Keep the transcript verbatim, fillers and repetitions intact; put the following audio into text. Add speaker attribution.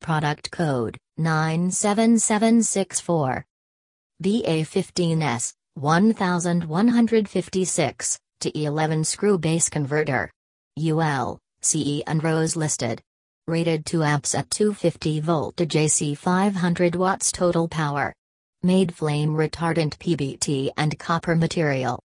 Speaker 1: product code nine seven seven six four. B A fifteen S, one one five six, to E eleven screw base converter. U L, C E and Rohs listed. Rated two amps at two hundred fifty voltage A C, five hundred watts total power. Made flame retardant P B T and copper material.